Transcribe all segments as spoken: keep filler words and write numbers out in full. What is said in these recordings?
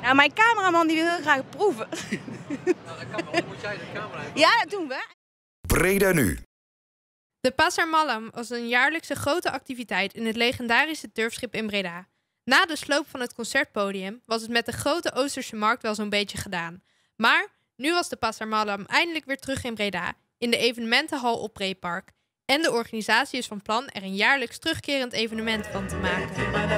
Nou, mijn cameraman die wil heel graag proeven. Nou, dat kan wel. Moet jij de camera hebben? Ja, dat doen we. Breda nu. De Pasar Malam was een jaarlijkse grote activiteit in het legendarische turfschip in Breda. Na de sloop van het concertpodium was het met de grote Oosterse markt wel zo'n beetje gedaan. Maar nu was de Pasar Malam eindelijk weer terug in Breda, in de evenementenhal op Prepark. En de organisatie is van plan er een jaarlijks terugkerend evenement van te maken.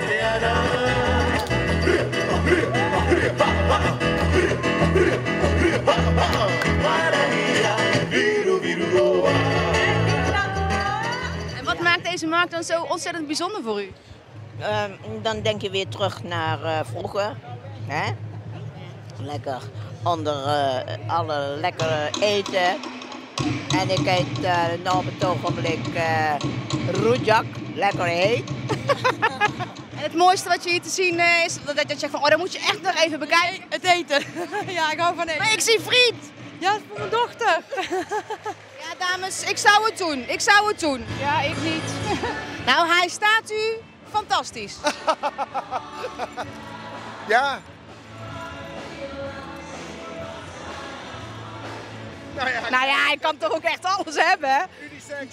En wat maakt deze markt dan zo ontzettend bijzonder voor u? Uh, dan denk je weer terug naar uh, vroeger. Hè? Lekker onder uh, alle lekkere eten. En ik eet uh, nu op het ogenblik uh, rujak, lekker heet. En het mooiste wat je hier te zien uh, is dat je zegt van, oh, dan moet je echt nog even bekijken. Het eten. Ja, ik hou van eten. Maar ik zie friet. Ja, dat is voor mijn dochter. Ja, dames, ik zou het doen. Ik zou het doen. Ja, ik niet. Nou, hij staat u fantastisch. Ja. Nou ja, Nou ja, hij kan toch ook echt alles hebben, hè? unisex.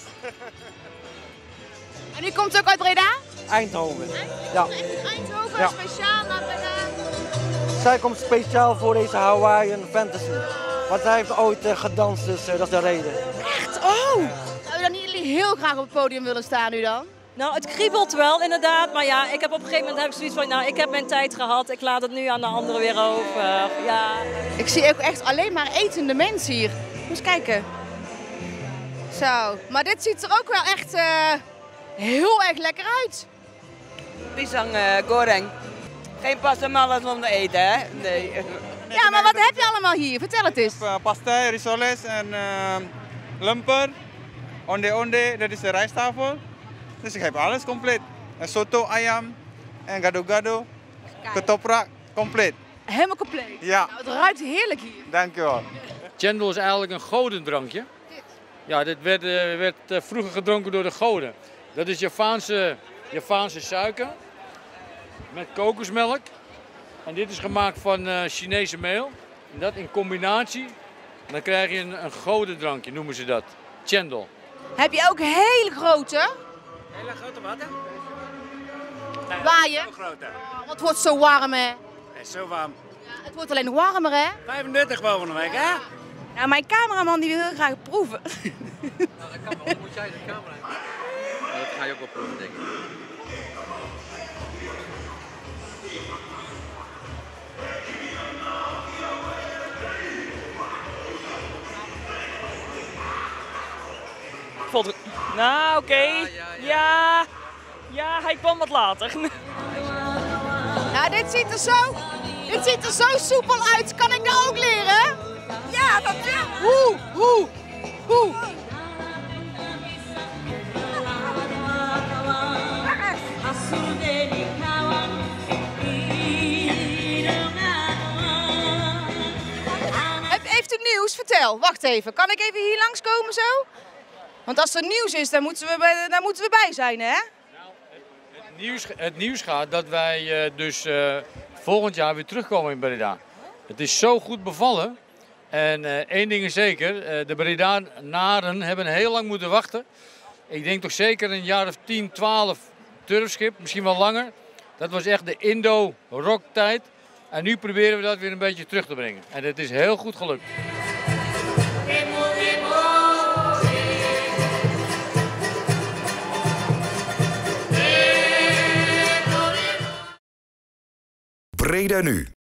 En u komt ook uit Breda? Eindhoven. Ja. Eindhoven, Ja. speciaal naar Breda. Zij komt speciaal voor deze Hawaiian Fantasy. Want zij heeft ooit uh, gedanst, dus uh, dat is de reden. Echt? Oh! Zou u dan niet heel graag op het podium willen staan nu dan? Nou, het kriebelt wel inderdaad, maar ja, ik heb op een gegeven moment heb ik zoiets van, nou, ik heb mijn tijd gehad, ik laat het nu aan de anderen weer over. Ja. Ik zie ook echt alleen maar etende mensen hier. Moet eens kijken. Zo, maar dit ziet er ook wel echt uh, heel erg lekker uit. Pisang uh, goreng. Geen pasar malam om te eten, hè? Nee. Ja, maar wat heb je allemaal hier? Vertel het eens. Uh, pasta, risoles en uh, lemper. Onde-onde, dat is de rijsttafel. Dus ik heb alles compleet. En soto, ayam en gado-gado. Ketoprak, compleet. Helemaal compleet? Ja. Nou, het ruikt heerlijk hier. Dankjewel. Chendol is eigenlijk een godendrankje. Ja, dit werd, uh, werd uh, vroeger gedronken door de goden. Dat is Javaanse, Javaanse suiker met kokosmelk. En dit is gemaakt van uh, Chinese meel. En dat in combinatie, dan krijg je een, een godendrankje, noemen ze dat. Chendol. Heb je ook hele grote? Hele grote wat, hè? Nee, waaien? Zo grote. Oh, want het wordt zo warm, hè? Het is zo warm. Ja, het wordt alleen nog warmer, hè? vijfendertig volgende week, hè? Nou, mijn cameraman die wil heel graag proeven. Nou, dat kan wel. Moet jij de camera hebben? Nou, dat ga je ook wel proeven, denk ik. Vond het... Nou, oké. Okay. Ja, ja, ja. ja, ja, hij kwam wat later. Nou, dit ziet er zo, dit ziet er zo soepel uit. Kan ik dat ook leren? Ja, dat ja. Hoe, hoe, hoe. Heeft u nieuws? Vertel. Wacht even. Kan ik even hier langskomen zo? Want als er nieuws is, dan moeten we bij, dan moeten we bij zijn, hè? Nou, het, het, nieuws, het nieuws gaat dat wij uh, dus uh, volgend jaar weer terugkomen in Breda. Het is zo goed bevallen. En uh, één ding is zeker, uh, de Bredanaren hebben heel lang moeten wachten. Ik denk toch zeker een jaar of tien, twaalf turfschip, misschien wel langer. Dat was echt de Indo-rock tijd. En nu proberen we dat weer een beetje terug te brengen. En het is heel goed gelukt. Breda nu.